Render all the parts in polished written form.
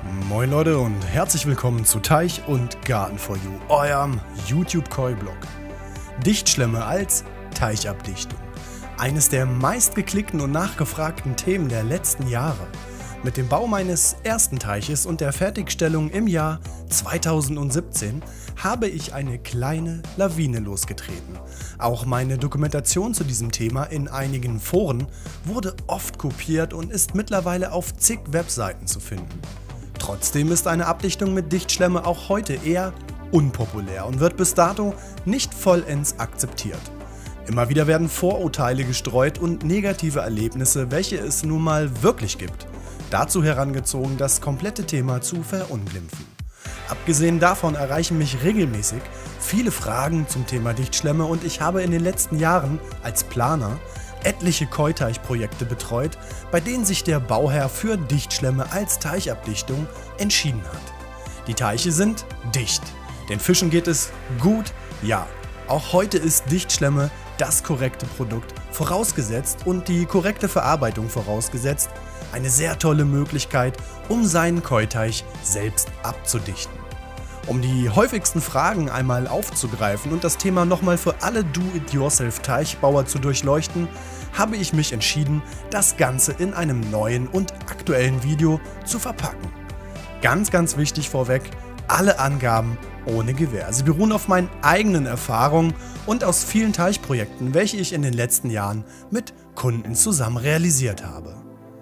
Moin Leute und herzlich willkommen zu Teich und Garten for You, eurem YouTube-Koi-Blog. Dichtschlemme als Teichabdichtung. Eines der meistgeklickten und nachgefragten Themen der letzten Jahre. Mit dem Bau meines ersten Teiches und der Fertigstellung im Jahr 2017 habe ich eine kleine Lawine losgetreten. Auch meine Dokumentation zu diesem Thema in einigen Foren wurde oft kopiert und ist mittlerweile auf zig Webseiten zu finden. Trotzdem ist eine Abdichtung mit Dichtschlemme auch heute eher unpopulär und wird bis dato nicht vollends akzeptiert. Immer wieder werden Vorurteile gestreut und negative Erlebnisse, welche es nun mal wirklich gibt, dazu herangezogen, das komplette Thema zu verunglimpfen. Abgesehen davon erreichen mich regelmäßig viele Fragen zum Thema Dichtschlemme und ich habe in den letzten Jahren als Planer etliche Koi-Teich-Projekte betreut, bei denen sich der Bauherr für Dichtschlemme als Teichabdichtung entschieden hat. Die Teiche sind dicht. Den Fischen geht es gut, ja. Auch heute ist Dichtschlemme das korrekte Produkt, vorausgesetzt und die korrekte Verarbeitung vorausgesetzt, eine sehr tolle Möglichkeit, um seinen Koi-Teich selbst abzudichten. Um die häufigsten Fragen einmal aufzugreifen und das Thema nochmal für alle Do-it-yourself-Teichbauer zu durchleuchten, habe ich mich entschieden, das Ganze in einem neuen und aktuellen Video zu verpacken. Ganz wichtig vorweg, alle Angaben ohne Gewähr. Sie beruhen auf meinen eigenen Erfahrungen und aus vielen Teichprojekten, welche ich in den letzten Jahren mit Kunden zusammen realisiert habe.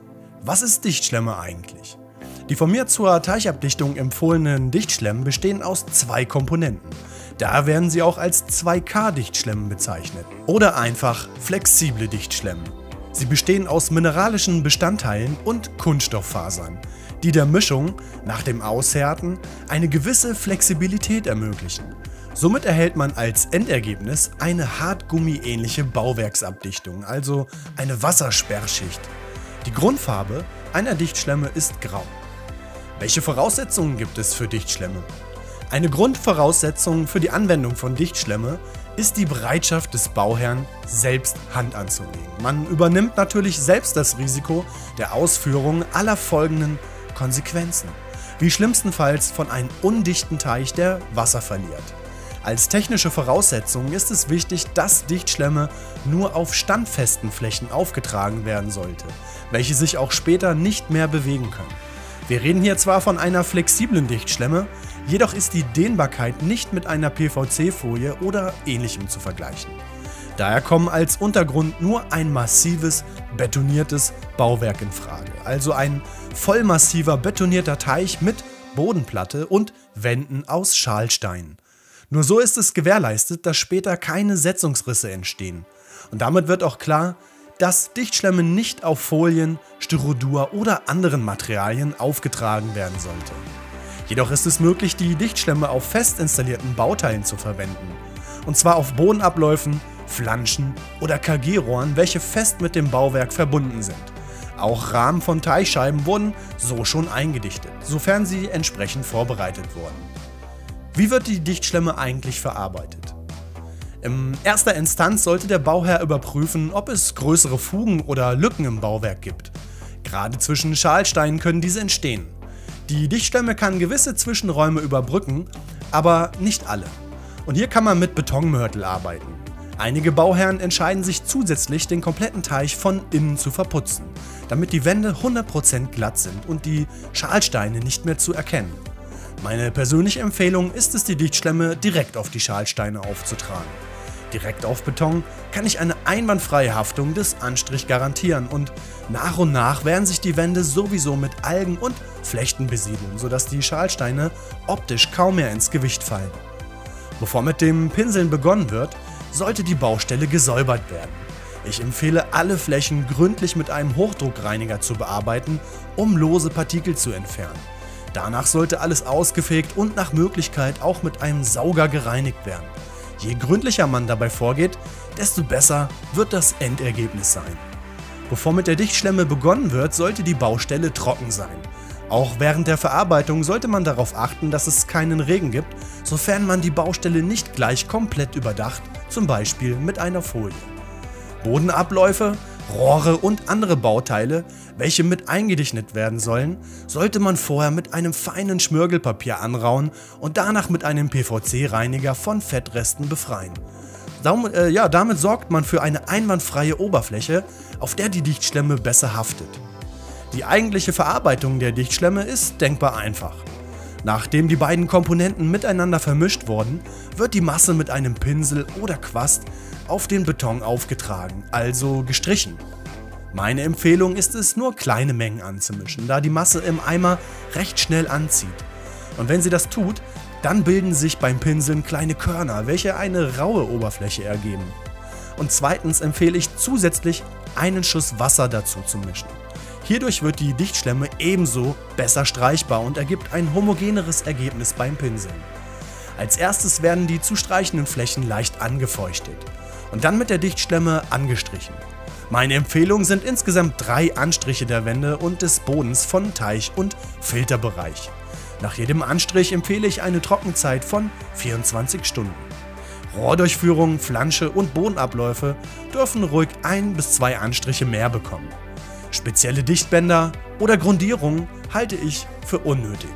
Was ist Dichtschlemme eigentlich? Die von mir zur Teichabdichtung empfohlenen Dichtschlemmen bestehen aus zwei Komponenten. Da werden sie auch als 2K-Dichtschlemmen bezeichnet oder einfach flexible Dichtschlemmen. Sie bestehen aus mineralischen Bestandteilen und Kunststofffasern, die der Mischung nach dem Aushärten eine gewisse Flexibilität ermöglichen. Somit erhält man als Endergebnis eine Hartgummi-ähnliche Bauwerksabdichtung, also eine Wassersperrschicht. Die Grundfarbe einer Dichtschlemme ist grau. Welche Voraussetzungen gibt es für Dichtschlemme? Eine Grundvoraussetzung für die Anwendung von Dichtschlemme ist die Bereitschaft des Bauherrn, selbst Hand anzulegen. Man übernimmt natürlich selbst das Risiko der Ausführung aller folgenden Konsequenzen, wie schlimmstenfalls von einem undichten Teich, der Wasser verliert. Als technische Voraussetzung ist es wichtig, dass Dichtschlemme nur auf standfesten Flächen aufgetragen werden sollte, welche sich auch später nicht mehr bewegen können. Wir reden hier zwar von einer flexiblen Dichtschlemme, jedoch ist die Dehnbarkeit nicht mit einer PVC-Folie oder ähnlichem zu vergleichen. Daher kommen als Untergrund nur ein massives, betoniertes Bauwerk in Frage, also ein vollmassiver betonierter Teich mit Bodenplatte und Wänden aus Schalstein. Nur so ist es gewährleistet, dass später keine Setzungsrisse entstehen. Und damit wird auch klar, dass Dichtschlemme nicht auf Folien, Styrodur oder anderen Materialien aufgetragen werden sollte. Jedoch ist es möglich, die Dichtschlemme auf fest installierten Bauteilen zu verwenden. Und zwar auf Bodenabläufen, Flanschen oder KG-Rohren, welche fest mit dem Bauwerk verbunden sind. Auch Rahmen von Teichscheiben wurden so schon eingedichtet, sofern sie entsprechend vorbereitet wurden. Wie wird die Dichtschlemme eigentlich verarbeitet? In erster Instanz sollte der Bauherr überprüfen, ob es größere Fugen oder Lücken im Bauwerk gibt. Gerade zwischen Schalsteinen können diese entstehen. Die Dichtschlemme kann gewisse Zwischenräume überbrücken, aber nicht alle. Und hier kann man mit Betonmörtel arbeiten. Einige Bauherren entscheiden sich zusätzlich, den kompletten Teich von innen zu verputzen, damit die Wände 100% glatt sind und die Schalsteine nicht mehr zu erkennen. Meine persönliche Empfehlung ist es, die Dichtschlemme direkt auf die Schalsteine aufzutragen. Direkt auf Beton kann ich eine einwandfreie Haftung des Anstrich garantieren und nach werden sich die Wände sowieso mit Algen und Flechten besiedeln, sodass die Schalsteine optisch kaum mehr ins Gewicht fallen. Bevor mit dem Pinseln begonnen wird, sollte die Baustelle gesäubert werden. Ich empfehle, alle Flächen gründlich mit einem Hochdruckreiniger zu bearbeiten, um lose Partikel zu entfernen. Danach sollte alles ausgefegt und nach Möglichkeit auch mit einem Sauger gereinigt werden. Je gründlicher man dabei vorgeht, desto besser wird das Endergebnis sein. Bevor mit der Dichtschlemme begonnen wird, sollte die Baustelle trocken sein. Auch während der Verarbeitung sollte man darauf achten, dass es keinen Regen gibt, sofern man die Baustelle nicht gleich komplett überdacht, zum Beispiel mit einer Folie. Bodenabläufe Rohre und andere Bauteile, welche mit eingedichtet werden sollen, sollte man vorher mit einem feinen Schmirgelpapier anrauen und danach mit einem PVC-Reiniger von Fettresten befreien. Damit sorgt man für eine einwandfreie Oberfläche, auf der die Dichtschlemme besser haftet. Die eigentliche Verarbeitung der Dichtschlemme ist denkbar einfach. Nachdem die beiden Komponenten miteinander vermischt wurden, wird die Masse mit einem Pinsel oder Quast auf den Beton aufgetragen, also gestrichen. Meine Empfehlung ist es, nur kleine Mengen anzumischen, da die Masse im Eimer recht schnell anzieht. Und wenn sie das tut, dann bilden sich beim Pinseln kleine Körner, welche eine raue Oberfläche ergeben. Und zweitens empfehle ich zusätzlich einen Schuss Wasser dazu zu mischen. Hierdurch wird die Dichtschlemme ebenso besser streichbar und ergibt ein homogeneres Ergebnis beim Pinseln. Als erstes werden die zu streichenden Flächen leicht angefeuchtet und dann mit der Dichtschlemme angestrichen. Meine Empfehlungen sind insgesamt 3 Anstriche der Wände und des Bodens von Teich- und Filterbereich. Nach jedem Anstrich empfehle ich eine Trockenzeit von 24 Stunden. Rohrdurchführungen, Flansche und Bodenabläufe dürfen ruhig 1 bis 2 Anstriche mehr bekommen. Spezielle Dichtbänder oder Grundierungen halte ich für unnötig.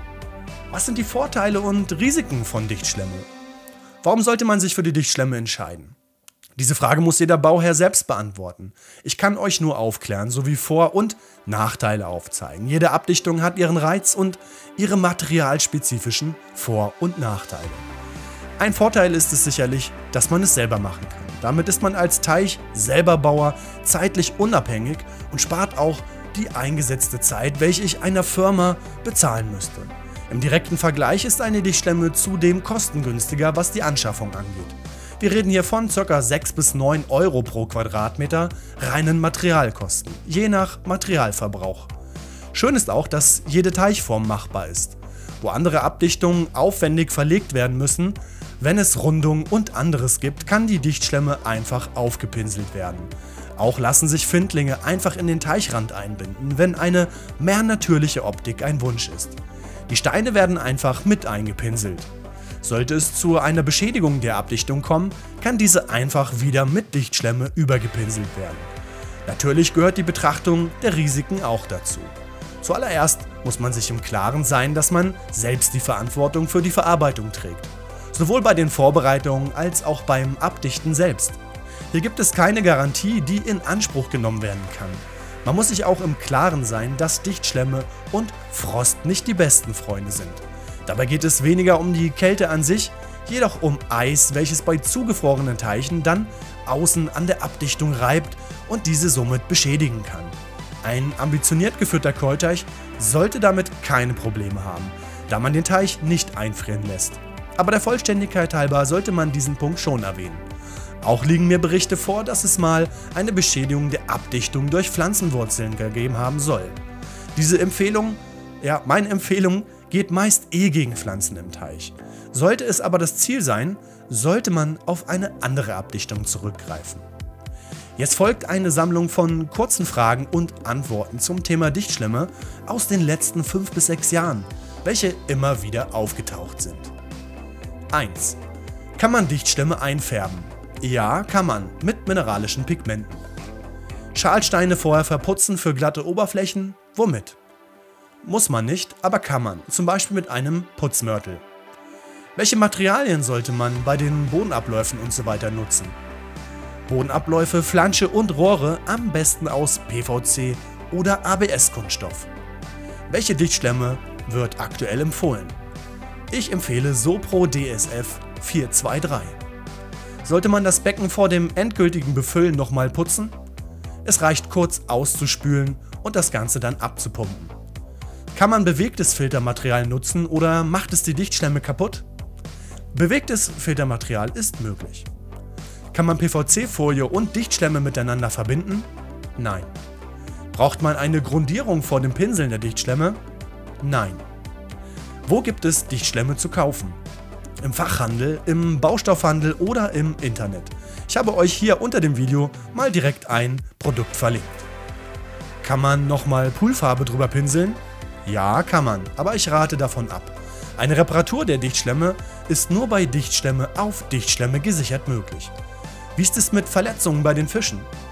Was sind die Vorteile und Risiken von Dichtschlemme? Warum sollte man sich für die Dichtschlemme entscheiden? Diese Frage muss jeder Bauherr selbst beantworten. Ich kann euch nur aufklären sowie Vor- und Nachteile aufzeigen. Jede Abdichtung hat ihren Reiz und ihre materialspezifischen Vor- und Nachteile. Ein Vorteil ist es sicherlich, dass man es selber machen kann. Damit ist man als Teich-Selberbauer zeitlich unabhängig und spart auch die eingesetzte Zeit, welche ich einer Firma bezahlen müsste. Im direkten Vergleich ist eine Dichtschlemme zudem kostengünstiger, was die Anschaffung angeht. Wir reden hier von ca. 6 bis 9 Euro pro Quadratmeter reinen Materialkosten, je nach Materialverbrauch. Schön ist auch, dass jede Teichform machbar ist. Wo andere Abdichtungen aufwendig verlegt werden müssen, wenn es Rundungen und anderes gibt, kann die Dichtschlemme einfach aufgepinselt werden. Auch lassen sich Findlinge einfach in den Teichrand einbinden, wenn eine mehr natürliche Optik ein Wunsch ist. Die Steine werden einfach mit eingepinselt. Sollte es zu einer Beschädigung der Abdichtung kommen, kann diese einfach wieder mit Dichtschlemme übergepinselt werden. Natürlich gehört die Betrachtung der Risiken auch dazu. Zuallererst muss man sich im Klaren sein, dass man selbst die Verantwortung für die Verarbeitung trägt. Sowohl bei den Vorbereitungen als auch beim Abdichten selbst. Hier gibt es keine Garantie, die in Anspruch genommen werden kann. Man muss sich auch im Klaren sein, dass Dichtschlemme und Frost nicht die besten Freunde sind. Dabei geht es weniger um die Kälte an sich, jedoch um Eis, welches bei zugefrorenen Teichen dann außen an der Abdichtung reibt und diese somit beschädigen kann. Ein ambitioniert geführter Keulteich sollte damit keine Probleme haben, da man den Teich nicht einfrieren lässt. Aber der Vollständigkeit halber sollte man diesen Punkt schon erwähnen. Auch liegen mir Berichte vor, dass es mal eine Beschädigung der Abdichtung durch Pflanzenwurzeln gegeben haben soll. Meine Empfehlung geht meist gegen Pflanzen im Teich. Sollte es aber das Ziel sein, sollte man auf eine andere Abdichtung zurückgreifen. Jetzt folgt eine Sammlung von kurzen Fragen und Antworten zum Thema Dichtschlemme aus den letzten 5 bis 6 Jahren, welche immer wieder aufgetaucht sind. 1. Kann man Dichtschlemme einfärben? Ja, kann man, mit mineralischen Pigmenten. Schalsteine vorher verputzen für glatte Oberflächen? Womit? Muss man nicht, aber kann man, zum Beispiel mit einem Putzmörtel. Welche Materialien sollte man bei den Bodenabläufen usw. nutzen? Bodenabläufe, Flansche und Rohre am besten aus PVC oder ABS-Kunststoff. Welche Dichtschlemme wird aktuell empfohlen? Ich empfehle Sopro DSF 423. Sollte man das Becken vor dem endgültigen Befüllen nochmal putzen? Es reicht kurz auszuspülen und das Ganze dann abzupumpen. Kann man bewegtes Filtermaterial nutzen oder macht es die Dichtschlemme kaputt? Bewegtes Filtermaterial ist möglich. Kann man PVC-Folie und Dichtschlemme miteinander verbinden? Nein. Braucht man eine Grundierung vor dem Pinseln der Dichtschlemme? Nein. Wo gibt es Dichtschlemme zu kaufen? Im Fachhandel, im Baustoffhandel oder im Internet. Ich habe euch hier unter dem Video mal direkt ein Produkt verlinkt. Kann man nochmal Poolfarbe drüber pinseln? Ja, kann man, aber ich rate davon ab. Eine Reparatur der Dichtschlemme ist nur bei Dichtschlemme auf Dichtschlemme gesichert möglich. Wie ist es mit Verletzungen bei den Fischen?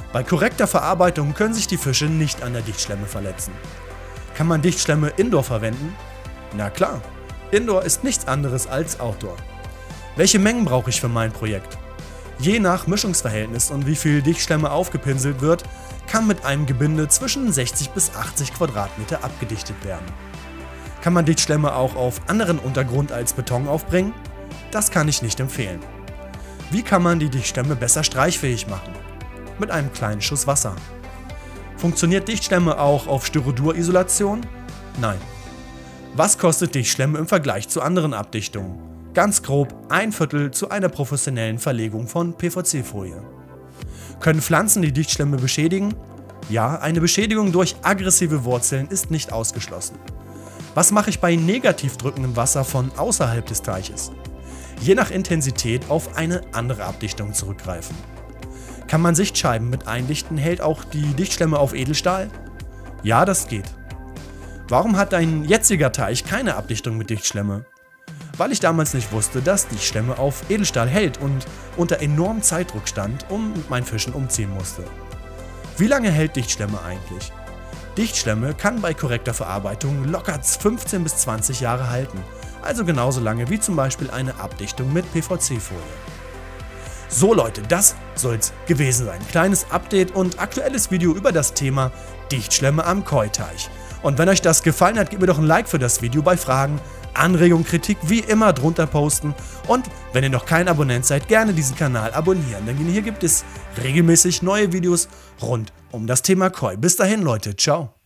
Bei korrekter Verarbeitung können sich die Fische nicht an der Dichtschlemme verletzen. Kann man Dichtschlemme indoor verwenden? Na klar, Indoor ist nichts anderes als Outdoor. Welche Mengen brauche ich für mein Projekt? Je nach Mischungsverhältnis und wie viel Dichtschlemme aufgepinselt wird, kann mit einem Gebinde zwischen 60 bis 80 Quadratmeter abgedichtet werden. Kann man Dichtschlemme auch auf anderen Untergrund als Beton aufbringen? Das kann ich nicht empfehlen. Wie kann man die Dichtschlemme besser streichfähig machen? Mit einem kleinen Schuss Wasser. Funktioniert Dichtschlemme auch auf Styrodur-Isolation? Nein. Was kostet Dichtschlemme im Vergleich zu anderen Abdichtungen? Ganz grob 1/4 zu einer professionellen Verlegung von PVC-Folie. Können Pflanzen die Dichtschlemme beschädigen? Ja, eine Beschädigung durch aggressive Wurzeln ist nicht ausgeschlossen. Was mache ich bei negativ drückendem Wasser von außerhalb des Teiches? Je nach Intensität auf eine andere Abdichtung zurückgreifen. Kann man Sichtscheiben mit eindichten, hält auch die Dichtschlemme auf Edelstahl? Ja, das geht. Warum hat dein jetziger Teich keine Abdichtung mit Dichtschlemme? Weil ich damals nicht wusste, dass Dichtschlemme auf Edelstahl hält und unter enormem Zeitdruck stand und mit meinen Fischen umziehen musste. Wie lange hält Dichtschlemme eigentlich? Dichtschlemme kann bei korrekter Verarbeitung locker 15 bis 20 Jahre halten, also genauso lange wie zum Beispiel eine Abdichtung mit PVC-Folie. So Leute, das soll's gewesen sein. Kleines Update und aktuelles Video über das Thema Dichtschlemme am Koi-Teich. Und wenn euch das gefallen hat, gebt mir doch ein Like für das Video. Bei Fragen, Anregungen, Kritik wie immer drunter posten. Und wenn ihr noch kein Abonnent seid, gerne diesen Kanal abonnieren, denn hier gibt es regelmäßig neue Videos rund um das Thema Koi. Bis dahin Leute, ciao.